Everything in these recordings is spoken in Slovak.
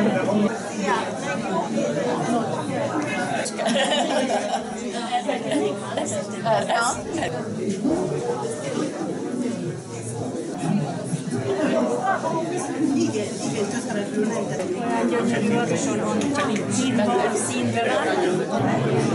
Igen, közvetlenül nem gyönyörűsorson van, színbe van.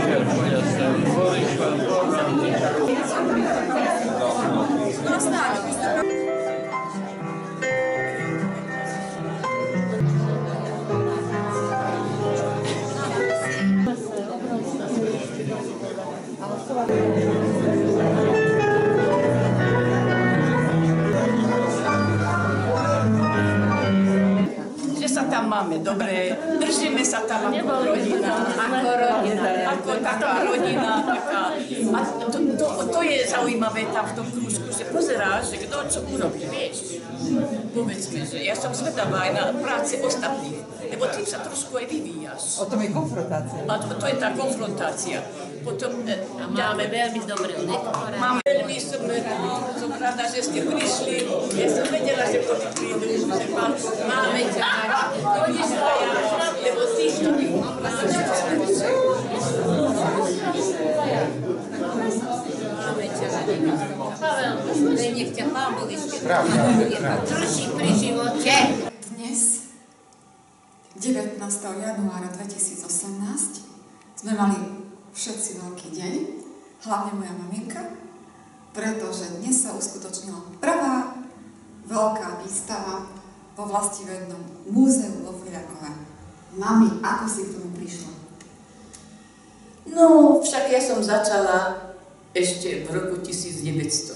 Máme dobre, držíme sa tam ako rodina, ako taká rodina, taká. A to je zaujímavé tam v tom krúžku, že pozeráš, že kto čo urobí, vieš. Povedzme, že ja som zvedavá aj na práce ostatných, lebo tým sa trošku aj vyvíjaš. O tom je konfrontácia. A to je tá konfrontácia. Potom máme veľmi dobré lektora. Máme veľmi som rada, že ste prišli. Ja som vedela, že prídu, že máme ťa. Lebo ty, ktorí Pavel, nech ťa Pán Boh ešte drží pri živote. Dnes, 19. januára 2018, sme mali všetci veľký deň, hlavne moja maminka, pretože dnes sa uskutočnila prvá veľká výstava vo Vlastivednom múzeu vo Filiakove. Mami, ako si k tomu prišla? No, však ja som začala ešte v roku 1960.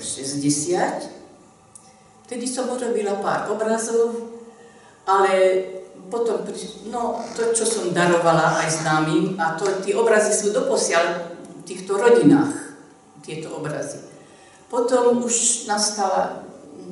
Vtedy som urobila pár obrazov, ale potom, no, to, čo som darovala aj známym, a to, tie obrazy sú doposiaľ v týchto rodinách, tieto obrazy. Potom už nastala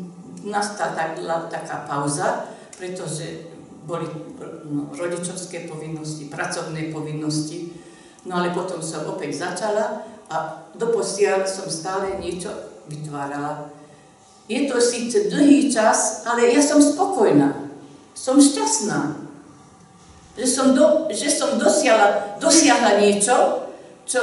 taká pauza, pretože boli rodičovské povinnosti, pracovné povinnosti, no ale potom som opäť začala a doposiaľ som stále niečo vytvárala. Je to síce dlhý čas, ale ja som spokojná, som šťastná, že som dosiahla niečo, čo,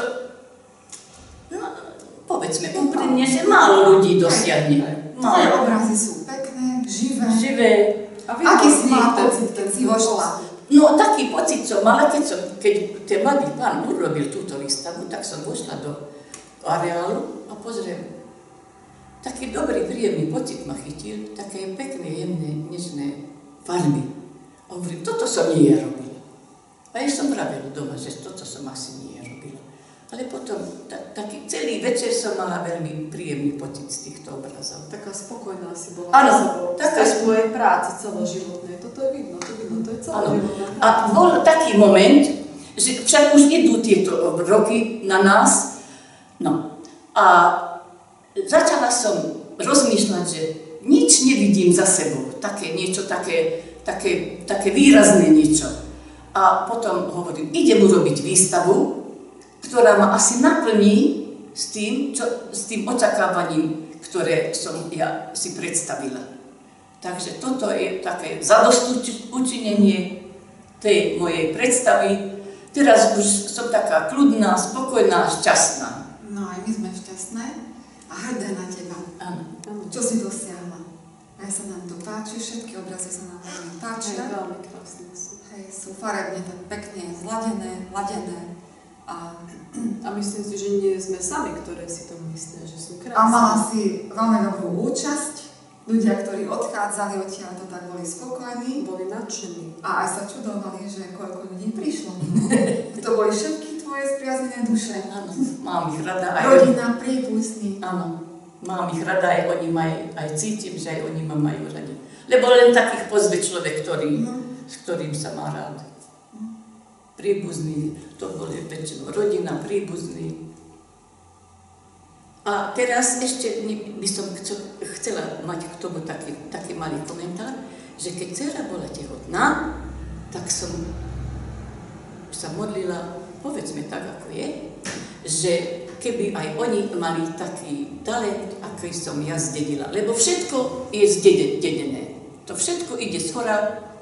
no, povedzme úprimne, že málo ľudí dosiahne. Tvoje obrazy sú pekné, živé. Aký si mal pocit, keď si vošla? No, taký pocit som mala, keď ten mladý pán urobil túto výstavu, tak som vošla do areálu a pozriem. Taký dobrý, príjemný pocit ma chytil, také pekné, jemné, nežné farby. A hovorím, toto som nie robila. A ja som pravila doma, že toto som asi nie robila. Ale potom, taký celý večer som mala veľmi príjemný pocit z týchto obrazov. Taká spokojná si bola. Áno, taká z tvojej práce celoživotnej. Toto je vidno, to je celoživotné. A bol taký moment, že však už idú tieto roky na nás. No. A začala som rozmýšľať, že nič nevidím za sebou. Také niečo, také výrazné niečo. A potom hovorím, idem urobiť výstavu, ktorá ma asi naplní s tým očakávaním, ktoré som ja si predstavila. Takže toto je také zadostučinenie tej mojej predstavy. Teraz už som taká kľudná, spokojná, šťastná. No aj my sme šťastné a hrdé na teba. Áno. Čo si dosiahla? Aj sa nám to páči, všetky obrazy sa nám veľmi páčia. Veľmi krásne sú. Hej, sú farebne tak pekne zladené, ladené. A myslím si, že nie sme sami, ktoré si to myslia, že sú krásne. A mala si veľmi dobrú účasť. Ľudia, ktorí odchádzali odtiaľ, to tak boli spokojní. Boli nadšení. A aj sa čudovali, že koľko ľudí prišlo. To boli všetky tvoje spriaznené duše. Áno, mám ich rada aj... Rodina, prípustní. Áno, mám ich rada aj oni aj cítim, že aj oni ma majú radi. Lebo len takých pozve človek, s ktorým sa má rád. Príbuzní, to boli väčšinou rodina, príbuzní. A teraz ešte by som chcela mať k tomu taký malý komentár, že keď dcera bola tehotná, tak som sa modlila, povedzme tak, ako je, že keby aj oni mali taký talent, aký som ja zdedila. Lebo všetko je zdedené. To všetko ide zhora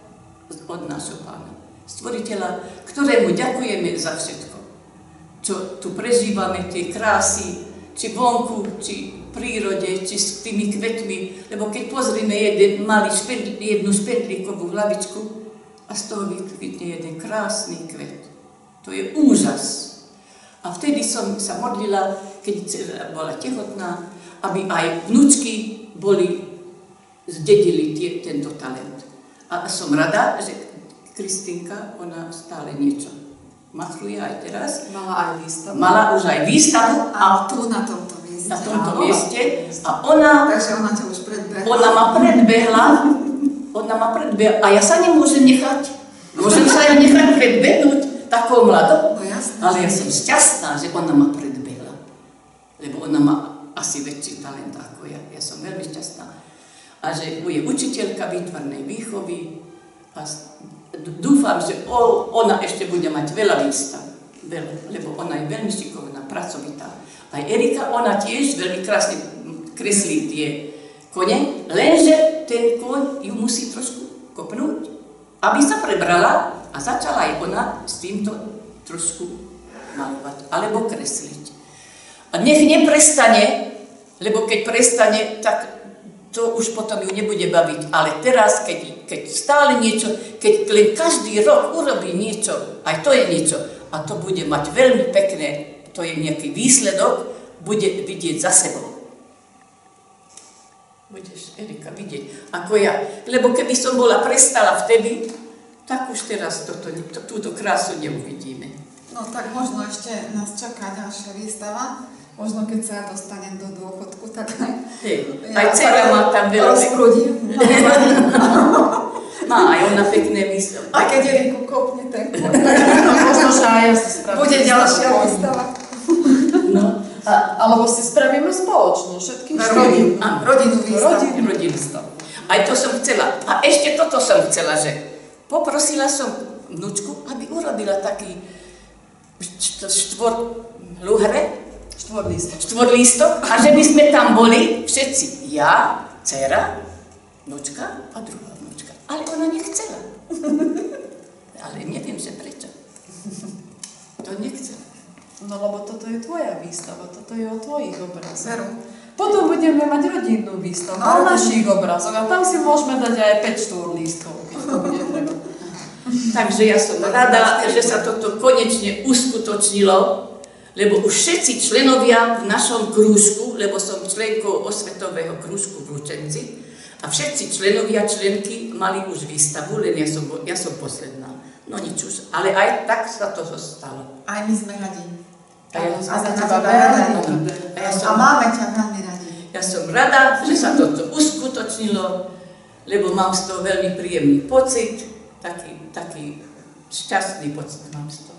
od nášho Pána, Stvoriteľa, ktorému ďakujeme za všetko, čo tu prežívame, tie krásy, či vonku, či v prírode, či s tými kvetmi, lebo keď pozrieme jednu špendlíkovú hlavičku a z toho vykvitne jeden krásny kvet. To je úžas. A vtedy som sa modlila, keď bola tehotná, aby aj vnúčky zdedili tento talent. A som rada, že Kristínka, ona stále niečo machruje aj teraz. Mala aj výstavu. Mala už aj výstavu. A tu na tomto mieste. Na tomto mieste. A ona... Takže ona ťa už predbehla. Ona ma predbehla. A ja sa nemôžem nechať. Môžem sa aj nechať predbehnúť takou mladou. No jasné. Ale ja som šťastná, že ona ma predbehla. Lebo ona má asi väčší talent ako ja. Ja som veľmi šťastná. A že je učiteľka výtvarnej výchovy. A dúfam, že ona ešte bude mať veľa výstav. Lebo ona je veľmi šikovná, pracovitá. Aj Erika, ona tiež veľmi krásne kreslí tie kone, lenže ten koň ju musí trošku kopnúť, aby sa prebrala a začala aj ona s týmto trošku malovať alebo kresliť. A nech neprestane, lebo keď prestane, tak to už potom ju nebude baviť. Ale teraz, keď stále niečo, keď len každý rok urobí niečo, aj to je niečo, a to bude mať veľmi pekné, to je nejaký výsledok, bude vidieť za sebou. Budeš, Erika, vidieť, ako ja. Lebo keby som bola prestala vtedy, tak už teraz túto krásu neuvidíme. No tak možno ešte nás čaká ďalšia výstava. Možno keď sa ja dostanem do dôchodku, tak aj dcera má tam veľa rozprudím. Má aj ona pekné výstavy. A keď Eriku kopne, tak možno, že aj ja si spravím. bude ďalšia výstava. No. Alebo si spravíme spoločnú, všetkým štyri. Rodinnú výstavu. Rodinnú výstavu. Aj to som chcela. A ešte toto som chcela, že poprosila som vnúčku, aby urobila taký štvorlístok a že by sme tam boli všetci. Ja, dcera, vnúčka a druhá vnúčka. Ale ona nechcela. Ale neviem, že prečo. To nechcela. No lebo toto je tvoja výstava, toto je o tvojich obrazoch. Veru. Potom budeme mať rodinnú výstavu o našich obrazoch a tam si môžeme dať aj 5 štvorlístkov, keď to bude treba. Takže ja som rada, že sa toto konečne uskutočnilo, lebo už všetci členovia v našom krúžku, lebo som členkou osvetového krúžku v Lučenci, a všetci členovia, členky mali už výstavu, len ja som posledná. No nič už, ale aj tak sa to stalo. Aj my sme radi. A máme ťa veľmi radi. Ja som rada, že sa toto uskutočnilo, lebo mám z toho veľmi príjemný pocit, taký šťastný pocit mám z toho.